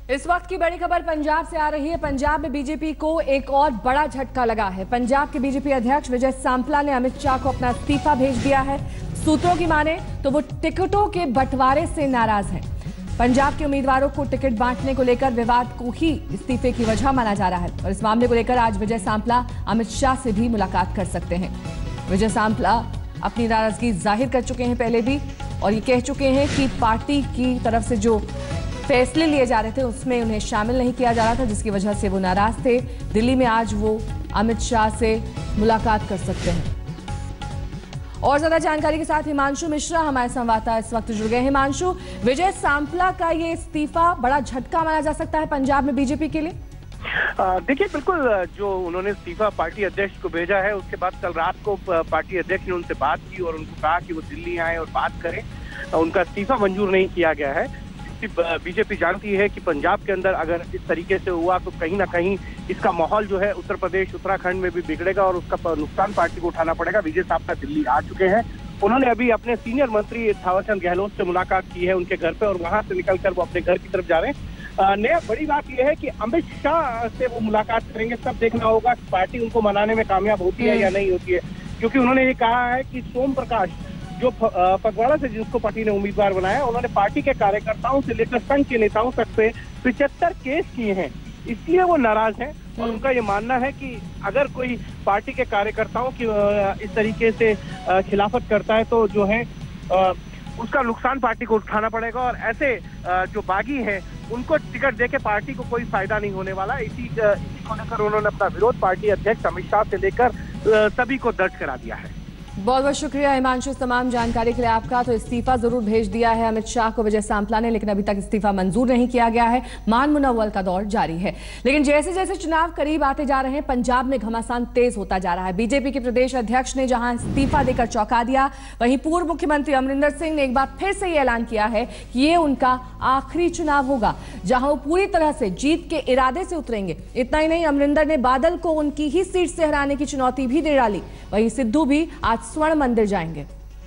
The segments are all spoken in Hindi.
इस वक्त की बड़ी खबर पंजाब से आ रही है। पंजाब में बीजेपी को एक और बड़ा झटका लगा है। पंजाब के बीजेपी अध्यक्ष विजय सांपला ने अमित शाह को अपना इस्तीफा भेज दिया है। सूत्रों की माने तो वो टिकटों के बंटवारे से नाराज हैं। पंजाब के उम्मीदवारों को टिकट बांटने को लेकर विवाद को ही इस्तीफे की वजह माना जा रहा है और इस मामले को लेकर आज विजय सांपला अमित शाह से भी मुलाकात कर सकते हैं। विजय सांपला अपनी नाराजगी जाहिर कर चुके हैं पहले भी और ये कह चुके हैं कि पार्टी की तरफ से जो फैसले लिए जा रहे थे उसमें उन्हें शामिल नहीं किया जा रहा था, जिसकी वजह से वो नाराज थे। दिल्ली में आज वो अमित शाह से मुलाकात कर सकते हैं। और ज्यादा जानकारी के साथ हिमांशु मिश्रा हमारे संवाददाता इस वक्त जुड़ गए। हिमांशु, विजय सांपला का ये इस्तीफा बड़ा झटका माना जा सकता है पंजाब में बीजेपी के लिए? देखिए, बिल्कुल जो उन्होंने इस्तीफा पार्टी अध्यक्ष को भेजा है, उसके बाद कल रात को पार्टी अध्यक्ष ने उनसे बात की और उनको कहा कि वो दिल्ली आए और बात करें। उनका इस्तीफा मंजूर नहीं किया गया है। बीजेपी जानती है कि पंजाब के अंदर अगर इस तरीके से हुआ तो कहीं ना कहीं इसका माहौल जो है उत्तर प्रदेश उत्तराखंड में भी बिगड़ेगा और उसका नुकसान पार्टी को उठाना पड़ेगा। विजय सांपला दिल्ली आ चुके हैं। उन्होंने अभी अपने सीनियर मंत्री थावरचंद गहलोत से मुलाकात की है उनके घर पे और वहां से निकलकर वो अपने घर की तरफ जा रहे हैं। नया बड़ी बात यह है कि अमित शाह से वो मुलाकात करेंगे। सब देखना होगा कि पार्टी उनको मनाने में कामयाब होती है या नहीं होती है, क्योंकि उन्होंने ये कहा है कि सोम प्रकाश जो फगवाड़ा से जिसको पार्टी ने उम्मीदवार बनाया, उन्होंने पार्टी के कार्यकर्ताओं से लेकर संघ के नेताओं तक पे 75 केस किए हैं, इसलिए वो नाराज हैं। और उनका ये मानना है कि अगर कोई पार्टी के कार्यकर्ताओं की इस तरीके से खिलाफत करता है तो जो है उसका नुकसान पार्टी को उठाना पड़ेगा और ऐसे जो बागी हैं उनको टिकट देके पार्टी को कोई फायदा नहीं होने वाला। इसी को लेकर उन्होंने अपना विरोध पार्टी अध्यक्ष अमित शाह से लेकर सभी को दर्ज करा दिया है। बहुत बहुत शुक्रिया हिमांशु इस तमाम जानकारी के लिए आपका। तो इस्तीफा जरूर भेज दिया है अमित शाह को विजय सांपला ने, लेकिन अभी तक इस्तीफा मंजूर नहीं किया गया है। मान मुनव्वल का दौर जारी है, लेकिन जैसे जैसे चुनाव करीब आते जा रहे हैं पंजाब में घमासान तेज होता जा रहा है। बीजेपी के प्रदेश अध्यक्ष ने जहां इस्तीफा देकर चौंका दिया, वहीं पूर्व मुख्यमंत्री अमरिंदर सिंह ने एक बार फिर से ये ऐलान किया है कि ये उनका आखिरी चुनाव होगा जहां वो पूरी तरह से जीत के इरादे से उतरेंगे। इतना ही नहीं, अमरिंदर ने बादल को उनकी ही सीट से हराने की चुनौती भी दे डाली। वहीं सिद्धू भी आज स्वर्ण मंदिर जाएंगे।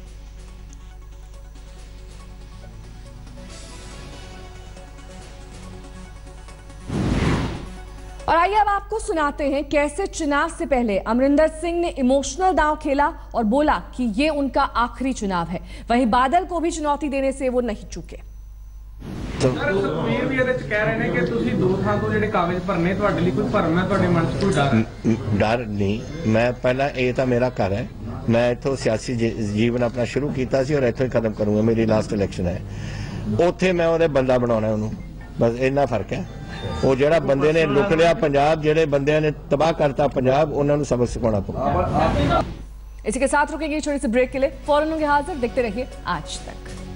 और आइए अब आपको सुनाते हैं कैसे चुनाव से पहले अमरिंदर सिंह ने इमोशनल दांव खेला और बोला कि ये उनका आखिरी चुनाव है। वहीं बादल को भी चुनौती देने से वो नहीं चूके। सुखबीर भी ਇਹਦੇ ਚ ਕਹਿ ਰਹੇ ਨੇ ਕਿ ਤੁਸੀਂ ਦੋ ਥਾਂ ਤੋਂ ਜਿਹੜੇ ਕਾਗਜ਼ ਭਰਨੇ ਤੁਹਾਡੇ ਲਈ ਕੋਈ ਭਰਮ ਹੈ, ਤੁਹਾਡੇ ਮਨ 'ਚ ਕੋਈ ਡਰ ਨਹੀਂ। ਮੈਂ ਪਹਿਲਾਂ ਇਹ ਤਾਂ ਮੇਰਾ ਘਰ ਹੈ, मैं इतों सियासी जीवन अपना शुरू किया और इतों ही खत्म करूंगा। मेरी लास्ट इलेक्शन है, उत्थे मैं उहदे बंदा बनाना उन्होंने, बस इन्ना फर्क है। वो जिहड़ा बंदे ने लुट लिया पंजाब, जिहड़े बंदे ने तबाह करता पंजाब, उन्होंने सबक सिखाना पड़ेगा। इसी के साथ रुकेंगे छोटी सी ब्रेक के लिए, फौरन होंगे हाजिर। देखते रहिए आज तक।